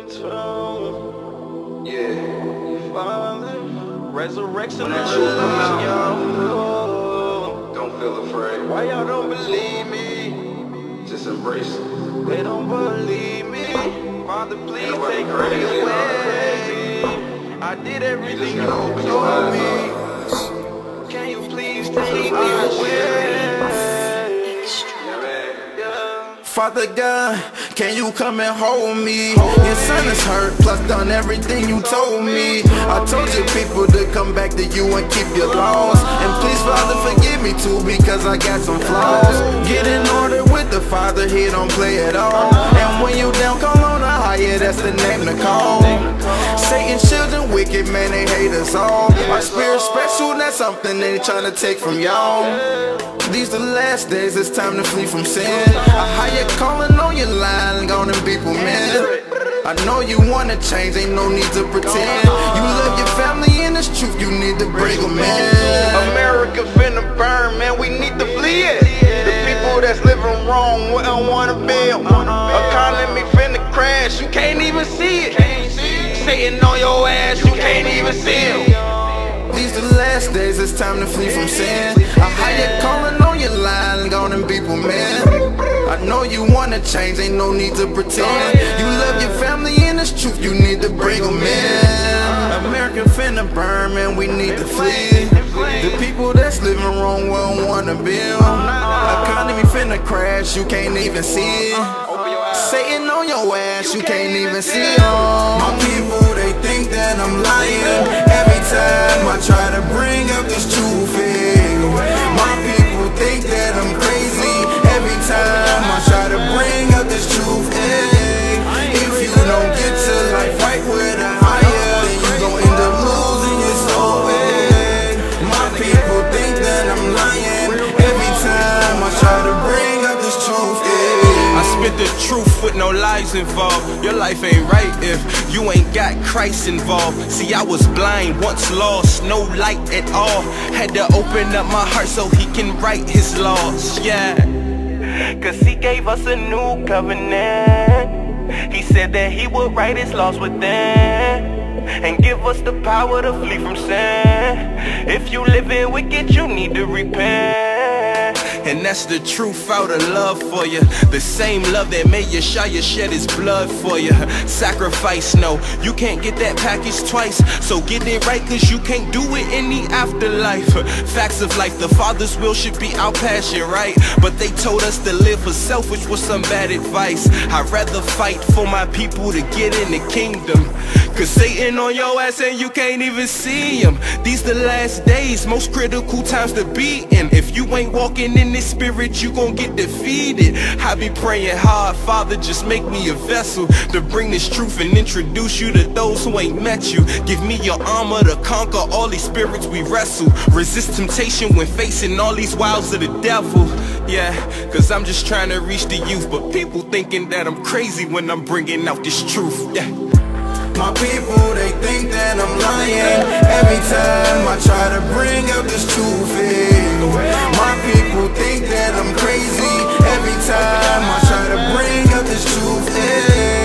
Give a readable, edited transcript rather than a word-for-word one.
Yeah, resurrection that you come out, don't feel afraid. Why y'all don't believe me? Just embrace it. They don't believe me. Father, please take me crazy away. I did everything you told me. Can you please take me away? Father God, can you come and hold me? Your son is hurt, plus done everything you told me. I told you people to come back to you and keep your laws. And please, Father, forgive me too, because I got some flaws. Get in order with the Father, he don't play at all. And when you down, call on a higher, that's the name to call. Satan's children wicked, man, they hate us all. Our spirit special, that's something they trying to take from y'all. These the last days, it's time to flee from sin. A higher calling on your line, gone and be man. I know you wanna change, ain't no need to pretend. You love your family and it's truth, you need to break them in. America finna burn, man, we need to flee it. The people that's living wrong wouldn't wanna build. Economy finna crash, you can't even see it. Sitting on your ass, you can't even see it. These the last days, it's time to flee from sin. A higher calling on your line, gone and be man. I know you wanna change, ain't no need to pretend. You love your family and it's truth, you need to bring them in. America finna burn, man, we need to flee. The people that's living wrong won't wanna build. Economy finna crash, you can't even see it. Satan on your ass, you can't even see it. My people, they think that I'm lying. Every time I try to bring up this truth, my people think that I'm crazy. Every time I try to bring up this truth, if you don't get your life right with a higher, then you gon' end up losing your soul. My people think that I'm lying. Every time I try to bring up this truth, I spit the truth with no lies involved. Your life ain't right if you ain't got Christ involved. See, I was blind, once lost, no light at all. Had to open up my heart so he can write his laws, yeah. Cause he gave us a new covenant. He said that he would write his laws within and give us the power to flee from sin. If you living wicked, you need to repent. And that's the truth out of love for you. The same love that made Yeshua shed his blood for you. Sacrifice, no, you can't get that package twice. So get it right, cause you can't do it in the afterlife. Facts of life, the Father's will should be our passion, right? But they told us to live for self, which was some bad advice. I'd rather fight for my people to get in the kingdom. Cause Satan on your ass and you can't even see him. These the last days, most critical times to be in. If you ain't walking in this spirit, you gon' get defeated. I be praying hard, Father, just make me a vessel to bring this truth and introduce you to those who ain't met you. Give me your armor to conquer all these spirits we wrestle. Resist temptation when facing all these wiles of the devil. Yeah, cause I'm just trying to reach the youth, but people thinking that I'm crazy when I'm bringing out this truth, yeah. My people, they think that I'm lying. Every time I try to bring up this truth, my people think that I'm crazy. Every time I try to bring up this truth,